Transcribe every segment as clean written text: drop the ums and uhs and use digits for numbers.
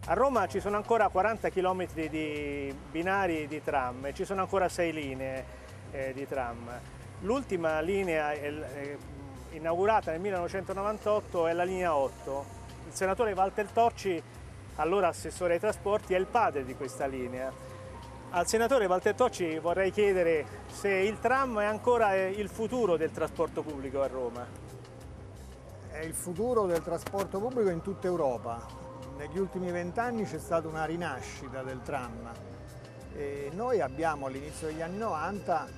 A Roma ci sono ancora 40 km di binari di tram e ci sono ancora 6 linee di tram. L'ultima linea inaugurata nel 1998 è la linea 8. Il senatore Walter Tocci, allora assessore ai trasporti, è il padre di questa linea. Al senatore Walter Tocci vorrei chiedere se il tram è ancora il futuro del trasporto pubblico a Roma. È il futuro del trasporto pubblico in tutta Europa. Negli ultimi 20 anni c'è stata una rinascita del tram e noi abbiamo all'inizio degli anni 90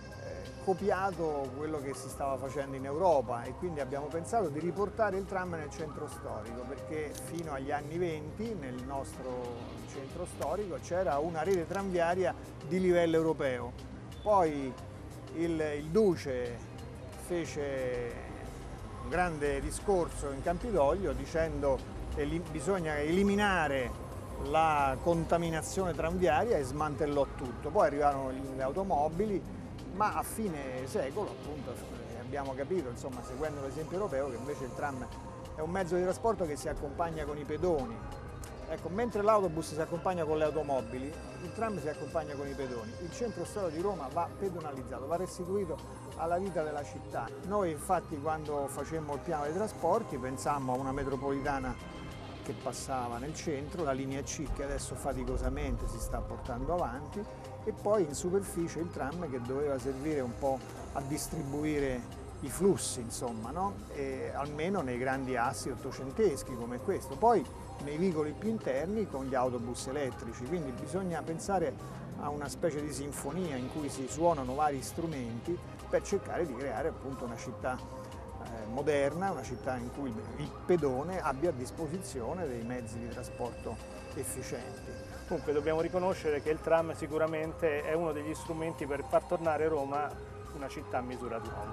copiato quello che si stava facendo in Europa e quindi abbiamo pensato di riportare il tram nel centro storico, perché fino agli anni 20 nel nostro centro storico c'era una rete tranviaria di livello europeo. Poi il Duce fece un grande discorso in Campidoglio dicendo che bisogna eliminare la contaminazione tranviaria e smantellò tutto. Poi arrivarono le automobili, ma a fine secolo appunto abbiamo capito, insomma, seguendo l'esempio europeo, che invece il tram è un mezzo di trasporto che si accompagna con i pedoni. Ecco, mentre l'autobus si accompagna con le automobili, il tram si accompagna con i pedoni. Il centro storico di Roma va pedonalizzato, va restituito alla vita della città. Noi infatti quando facemmo il piano dei trasporti pensammo a una metropolitana che passava nel centro, la linea C che adesso faticosamente si sta portando avanti, e poi in superficie il tram che doveva servire un po' a distribuire i flussi, insomma, no? E almeno nei grandi assi ottocenteschi come questo. Poi nei vicoli più interni con gli autobus elettrici, quindi bisogna pensare a una specie di sinfonia in cui si suonano vari strumenti per cercare di creare appunto una città moderna, una città in cui il pedone abbia a disposizione dei mezzi di trasporto efficienti. Comunque dobbiamo riconoscere che il tram sicuramente è uno degli strumenti per far tornare Roma una città a misura d'uomo.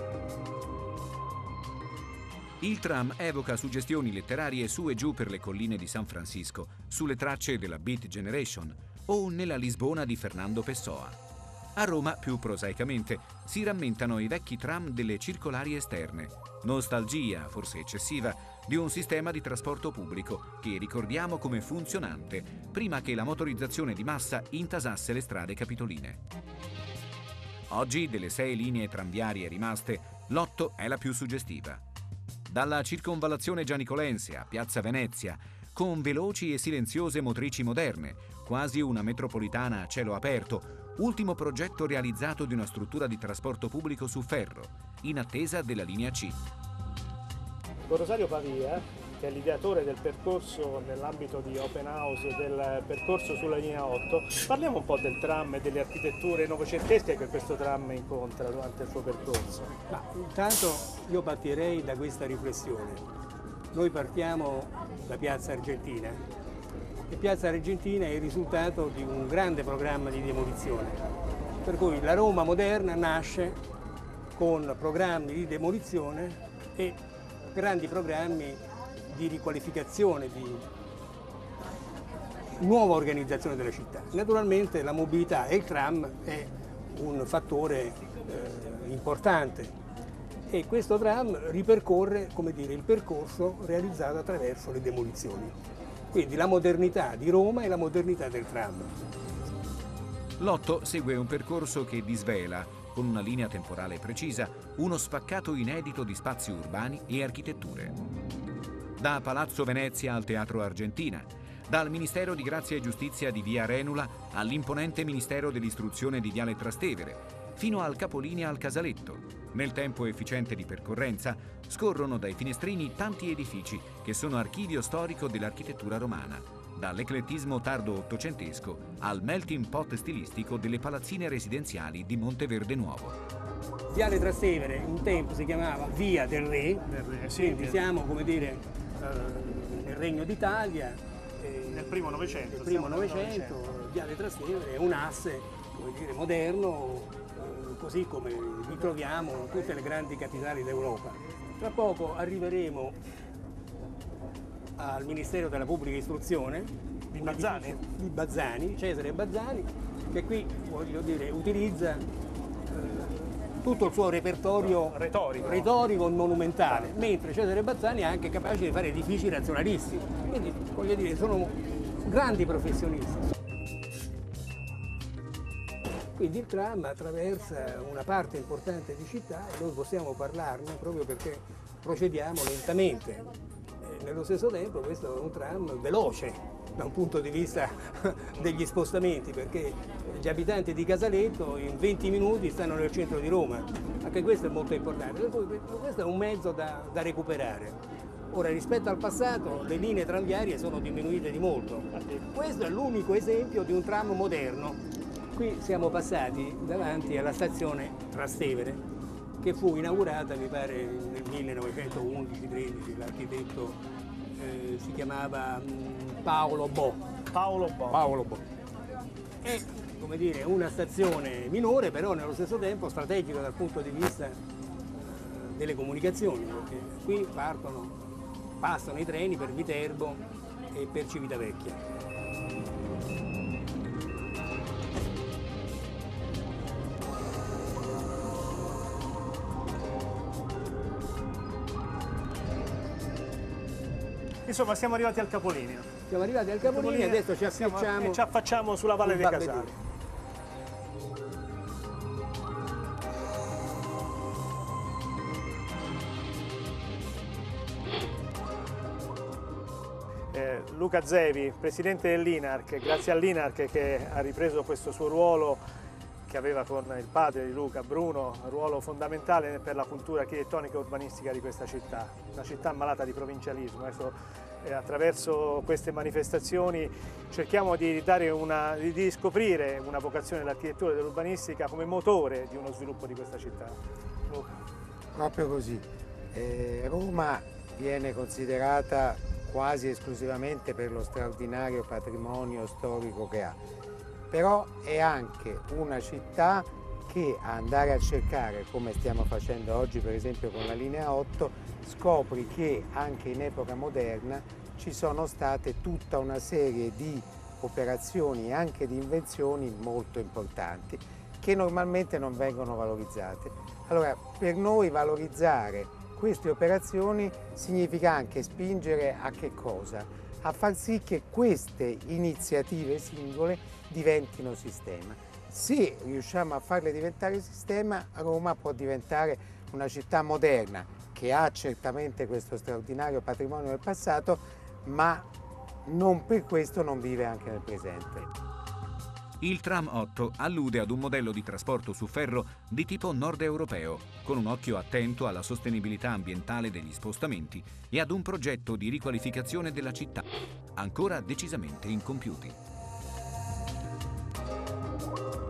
Il tram evoca suggestioni letterarie su e giù per le colline di San Francisco, sulle tracce della Beat Generation o nella Lisbona di Fernando Pessoa. A Roma, più prosaicamente, si rammentano i vecchi tram delle circolari esterne. Nostalgia, forse eccessiva, di un sistema di trasporto pubblico che ricordiamo come funzionante prima che la motorizzazione di massa intasasse le strade capitoline. Oggi, delle 6 linee tranviarie rimaste, l'8 è la più suggestiva. Dalla circonvallazione gianicolense a Piazza Venezia, con veloci e silenziose motrici moderne, quasi una metropolitana a cielo aperto, ultimo progetto realizzato di una struttura di trasporto pubblico su ferro, in attesa della linea C. Con Rosario Pavia, che è l'ideatore del percorso nell'ambito di Open House del percorso sulla linea 8, parliamo un po' del tram e delle architetture novecentesche che questo tram incontra durante il suo percorso. Ma intanto io partirei da questa riflessione. Noi partiamo da Piazza Argentina. E Piazza Argentina è il risultato di un grande programma di demolizione, per cui la Roma moderna nasce con programmi di demolizione e grandi programmi di riqualificazione, di nuova organizzazione della città. Naturalmente la mobilità e il tram è un fattore importante e questo tram ripercorre, come dire, il percorso realizzato attraverso le demolizioni. Quindi la modernità di Roma e la modernità del tram. L'8 segue un percorso che disvela, con una linea temporale precisa, uno spaccato inedito di spazi urbani e architetture. Da Palazzo Venezia al Teatro Argentina, dal Ministero di Grazia e Giustizia di Via Arenula all'imponente Ministero dell'Istruzione di Viale Trastevere, fino al capolinea al Casaletto. Nel tempo efficiente di percorrenza scorrono dai finestrini tanti edifici che sono archivio storico dell'architettura romana, dall'eclettismo tardo ottocentesco al melting pot stilistico delle palazzine residenziali di Monteverde Nuovo. Viale Trastevere un tempo si chiamava Via del Re, quindi siamo, come dire, nel Regno d'Italia. Nel primo Novecento. Nel primo Novecento, Viale Trastevere è un asse, come dire, moderno, così come li troviamo in tutte le grandi capitali d'Europa. Tra poco arriveremo al Ministero della Pubblica Istruzione di Bazzani? Di Bazzani, Cesare Bazzani, che qui, voglio dire, utilizza tutto il suo repertorio retorico e monumentale, mentre Cesare Bazzani è anche capace di fare edifici razionalisti. Quindi, voglio dire, sono grandi professionisti. Quindi il tram attraversa una parte importante di città e noi possiamo parlarne proprio perché procediamo lentamente. Nello stesso tempo questo è un tram veloce da un punto di vista degli spostamenti, perché gli abitanti di Casaletto in 20 minuti stanno nel centro di Roma. Anche questo è molto importante. Questo è un mezzo da recuperare. Ora, rispetto al passato, le linee tranviarie sono diminuite di molto. Questo è l'unico esempio di un tram moderno. Qui siamo passati davanti alla stazione Trastevere, che fu inaugurata, mi pare, nel 1911-13, l'architetto si chiamava Paolo Bo. Paolo Bo. Paolo Bo. È, come dire, una stazione minore, però nello stesso tempo strategica dal punto di vista delle comunicazioni, perché qui passano i treni per Viterbo e per Civitavecchia. Insomma, siamo arrivati al capolinea. Siamo arrivati al capolinea e adesso ci affacciamo e ci affacciamo sulla Valle dei Casali. Luca Zevi, presidente dell'INARC, grazie all'INARC che ha ripreso questo suo ruolo che aveva con il padre di Luca, Bruno, un ruolo fondamentale per la cultura architettonica e urbanistica di questa città, una città malata di provincialismo. Adesso, attraverso queste manifestazioni cerchiamo di scoprire una vocazione dell'architettura e dell'urbanistica come motore di uno sviluppo di questa città. Luca. Proprio così. Roma viene considerata quasi esclusivamente per lo straordinario patrimonio storico che ha. Però è anche una città che andare a cercare, come stiamo facendo oggi per esempio con la linea 8, scopri che anche in epoca moderna ci sono state tutta una serie di operazioni e anche di invenzioni molto importanti che normalmente non vengono valorizzate. Allora, per noi valorizzare queste operazioni significa anche spingere a che cosa? A far sì che queste iniziative singole diventino sistema. Se riusciamo a farle diventare sistema, Roma può diventare una città moderna che ha certamente questo straordinario patrimonio del passato, ma non per questo non vive anche nel presente. Il tram 8 allude ad un modello di trasporto su ferro di tipo nord europeo, con un occhio attento alla sostenibilità ambientale degli spostamenti e ad un progetto di riqualificazione della città, ancora decisamente incompiuti.